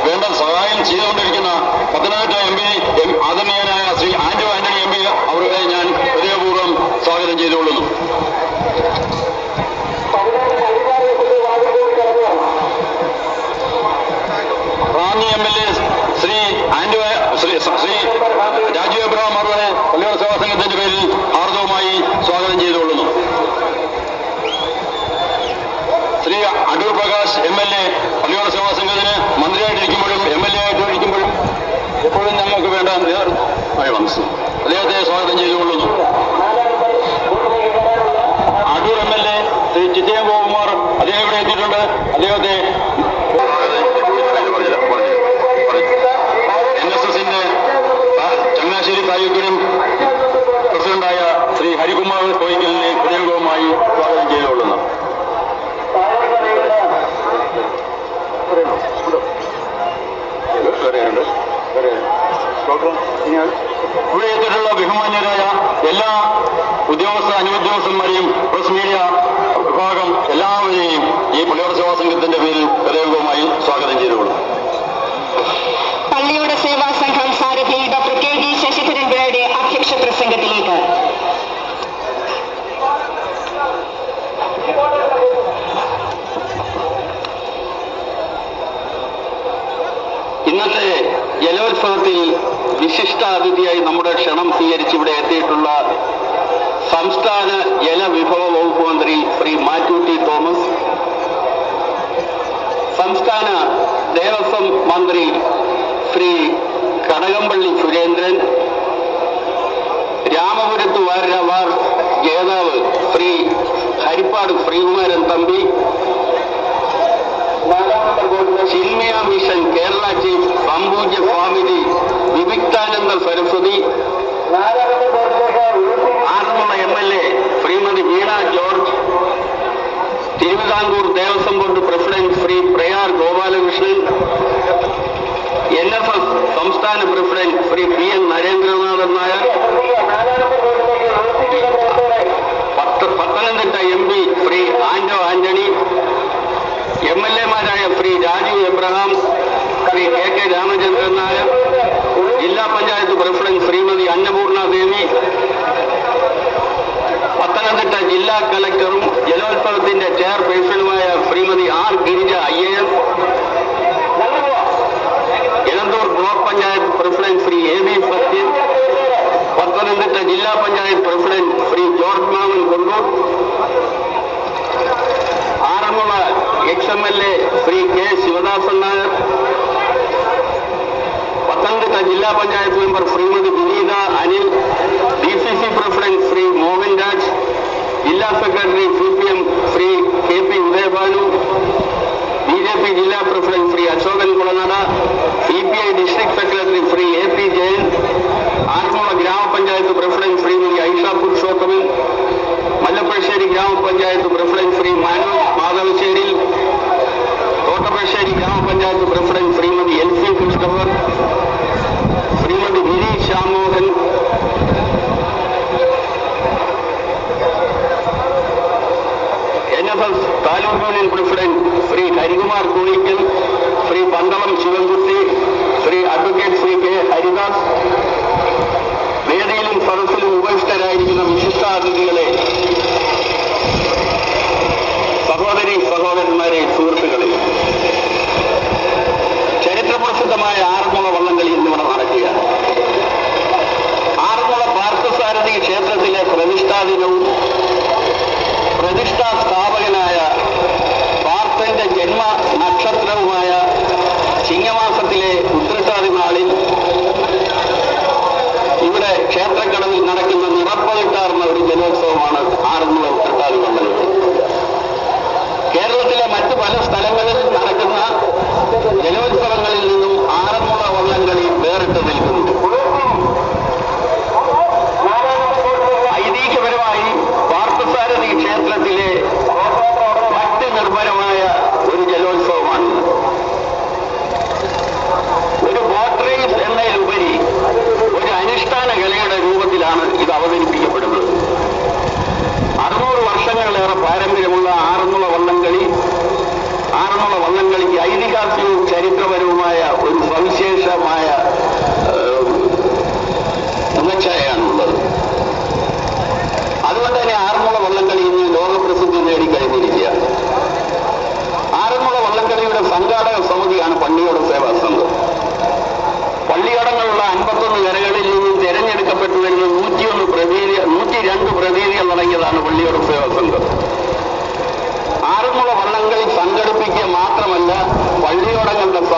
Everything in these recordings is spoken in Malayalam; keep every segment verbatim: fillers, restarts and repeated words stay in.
വേണ്ട സഹായം ചെയ്തുകൊണ്ടിരിക്കുന്ന പത്തനംതിട്ട എം പി ആദരണീയനായ ശ്രീ ആന്റോ ആന്റണി എം പി അവരെ ഞാൻ ഹൃദയപൂർവ്വം സ്വാഗതം ചെയ്തുകൊള്ളുന്നു. Ranni M L A Shri Anto Shri Shri Rajeev Abraham അവരെ പള്ളിയോട സേവാ സംഘത്തിന്റെ പേരിൽ ഹാർദവമായി സ്വാഗതം ചെയ്തുകൊള്ളുന്നു. Shri Adoor Prakash M L A പള്ളിയോട സേവാ സംഘത്തിന് മന്ത്രിയായിട്ടിരിക്കുമ്പോഴും എം എൽ എ ആയിട്ടിരിക്കുമ്പോഴും എപ്പോഴും ഞങ്ങൾക്ക് വേണ്ട അദ്ദേഹത്തെ സ്വാഗതം ചെയ്തുകൊള്ളുന്നു. Adoor M L A Shri Chittayam Gokumar അദ്ദേഹം ഇവിടെ എത്തിയിട്ടുണ്ട്. അദ്ദേഹത്തെ എൻ എസ് എസിന്റെ ചങ്ങനാശ്ശേരി താലൂക്കിനും പ്രസിഡന്റായ ശ്രീ ഹരികുമാർ കോയിക്കലിനെ ഹൃദയംഗവുമായി സ്വാഗതം ചെയ്തുകൊള്ളുന്നു. ഇവിടെ എത്തിയിട്ടുള്ള ബഹുമാന്യരായ എല്ലാ ഉദ്യോഗസ്ഥ അനുദ്യോഗസ്ഥന്മാരെയും പ്രസ് മീഡിയ വിഭാഗം എല്ലാവരെയും ഈ പള്ളിയോട സേവാ സംഘത്തിന്റെ പേരിൽ ഹൃദയംഗവുമായി സ്വാഗതം ചെയ്തുകൊള്ളും. പള്ളിയോട സേവാ സംഘം സാരഥി ഡോക്ടർ കെ ജി ശശിധരൻ പിള്ളയുടെ അധ്യക്ഷ പ്രസംഗത്തിലേക്ക് ഇന്നത്തെ ജലോത്സവത്തിൽ വിശിഷ്ടാതിഥിയായി നമ്മുടെ ക്ഷണം സ്വീകരിച്ച് ഇവിടെ എത്തിയിട്ടുള്ള സംസ്ഥാന ജലവിഭവ വകുപ്പ് മന്ത്രി ശ്രീ മാത്യു ടി തോമസ്, സംസ്ഥാന ദേവസ്വം മന്ത്രി ശ്രീ കടകംപള്ളി സുരേന്ദ്രൻ, രാമപുരത്ത് വാരവാർ ജേതാവ് ശ്രീ ഹരിപ്പാട് ശ്രീകുമാരൻ തമ്പി, ചിന്മയ മിഷൻ കേരള ചീഫ് സംപൂജ്യ Swamiji Vivikthananda Saraswati, Aranmula M L A Shrimati Veena George, Thiruvithamkur Devaswom board president Shri Prayar Gopalakrishnan, N S S സംസ്ഥാന president Shri P N Narendranathan Nair, Pathanamthitta M P Shri Anto Antony, M L എമാരായ ശ്രീ രാജീവ് എബ്രഹാം, ശ്രീ കെ കെ രാമചന്ദ്രൻ നായർ, ജില്ലാ പഞ്ചായത്ത് പ്രസിഡന്റ് ശ്രീമതി അന്നപൂർണ ദേവി, പത്തനംതിട്ട ജില്ലാ കലക്ടറും ജലോത്സവത്തിന്റെ ചെയർപേഴ്സണുമായ Shrimati R Girija I A S, Elanthoor block panchayat president Shri A V Sathyan, Pathanamthitta ജില്ലാ panchayat president Shri George Mammen Kondoor, Aranmula ex M L A Shri K Sivadasan Nair, Pathanamthitta ജില്ലാ panchayat member Shrimati Vineetha Anil, D C C president Shri Mohan Raj, ജില്ലാ secretary C P M Shri K P Udayabhanu, B J P ജില്ലാ president Shri Ashokan Kulanada, C P I district secretary Shri A P Jayan, Aranmula ഗ്രാമപഞ്ചായത്ത് പ്രസിഡന്റ് ശ്രീമതി ഐഷ പുരുഷോത്തമൻ, മല്ലപ്പശ്ശേരി ഗ്രാമപഞ്ചായത്ത് പ്രസിഡന്റ് ശ്രീ മാനു മാധവശ്ശേരി, തോട്ടപ്പശ്ശേരി ഗ്രാമപഞ്ചായത്ത് president Shrimati L C Christopher, Shrimati Giri Shyamohan, N S S taluk union president Shri Harikumar Koickal, Shri Pandalam Sivankutty, Shri advocate Shri K Haridas, വേദിയിലും സദസ്സിലും ഉപവിഷ്ടരായിരിക്കുന്ന വിശിഷ്ടാതിഥികളെ, സഹോദരി സഹോദരന്മാരെ, സുഹൃത്തുക്കളെ, ചരിത്രപ്രസിദ്ധമായ ആറന്മുള വള്ളംകളി ഇന്നിവിടെ നടക്കുകയാണ്. ആറന്മുള പാർത്ഥസാരഥി ക്ഷേത്രത്തിലെ പ്രതിഷ്ഠാദിനവും പ്രതിഷ്ഠാ സ്ഥാപകനായ പാർത്ഥന്റെ ജന്മ നക്ഷത്രവുമായ ചിങ്ങമാസത്തിലെ ഉത്രട്ടാതി നാളിൽ ഇവിടെ ക്ഷേത്രക്കടവിൽ നടക്കുന്ന നിറപ്പതിട്ടാർന്ന ഒരു ജലോത്സവമാണ് ആറന്മുള ഉത്രട്ടാതി വള്ളംകളി. കേരളത്തിലെ മറ്റു പല സ്ഥലങ്ങളിൽ നടക്കുന്ന ജലോത്സവങ്ങളിൽ നിന്നും ആറന്മുള വള്ളംകളി വേറിട്ട് നിൽക്കുന്നു. ഐതിഹ്യപരമായി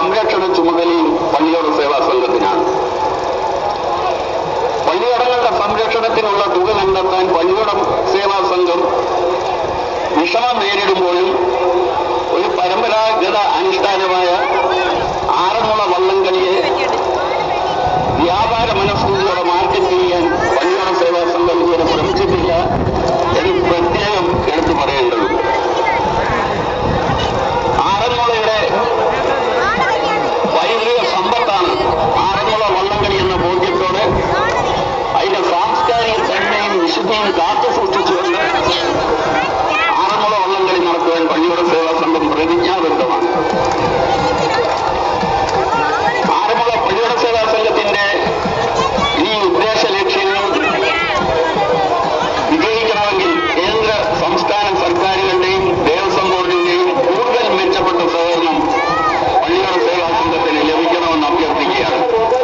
സംരക്ഷണ ചുമതലയും പള്ളിയോട സേവാ സംഘത്തിനാണ്. പള്ളിയോടങ്ങളുടെ സംരക്ഷണത്തിനുള്ള തുക കണ്ടെത്താൻ പള്ളിയോട സേവാ സംഘം വിഷമം നേരിടുമ്പോഴും ഒരു പരമ്പരാഗത അനുഷ്ഠാനമായ ആറന്മുള വള്ളംകളിയെ വ്യാപാര മനസ്സോടെ മാർക്കറ്റ് ചെയ്യാൻ പള്ളിയോട സേവാ സംഘം ഇതുവരെ ശ്രമിച്ചിട്ടില്ല എന്ന് പ്രത്യേകം എടുത്തു പറയേണ്ടതുണ്ട്. ആറന്മുളയുടെ പൈതൃക സമ്പത്താണ് ആറന്മുള വള്ളംകളി എന്ന ബോധ്യത്തോടെ അതിന്റെ സാംസ്കാരിക തന്മയും വിശുദ്ധിയും കാത്തു സൂക്ഷിച്ചുകൊണ്ട് ആറന്മുള വള്ളംകളി നടത്തുവാൻ പള്ളിയോട സേവാ സംഘം പ്രതിജ്ഞാബദ്ധമാണ്. ആറന്മുള പള്ളിയോട സേവാ സംഘത്തിന്റെ ഈ ഉദ്ദേശ ലക്ഷ്യങ്ങൾ വിജയിക്കണമെങ്കിൽ കേന്ദ്ര സംസ്ഥാന സർക്കാരുകളുടെയും ദേവസ്വം ബോർഡിന്റെയും കൂടുതൽ മെച്ചപ്പെട്ട സഹകരണം പള്ളിയോട സേവാ സംഘത്തിന് ലഭിക്കണമെന്ന് അഭ്യർത്ഥിക്കുകയാണ്.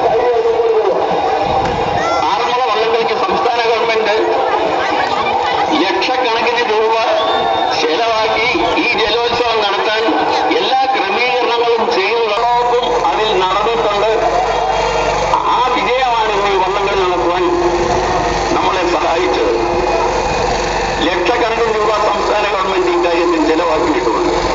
ആറന്മുള വള്ളംകളിക്ക് സംസ്ഥാന ഗവൺമെന്റ് ലക്ഷക്കണക്കിന് രൂപ ചെലവാക്കി ഈ ജലോത്സവം നടത്താൻ എല്ലാ ക്രമീകരണങ്ങളും ചെയ്യുന്നതോടൊപ്പം അതിൽ നടന്നിട്ടുണ്ട്. ആ വിജയമാണ് ഈ വള്ളംകളി നടത്തുവാൻ നമ്മളെ സഹായിച്ചത്. ലക്ഷക്കണക്കിന് രൂപ സംസ്ഥാന ഗവൺമെന്റ് ഇക്കാര്യത്തിൽ ചെലവാക്കിയിട്ടുണ്ട്.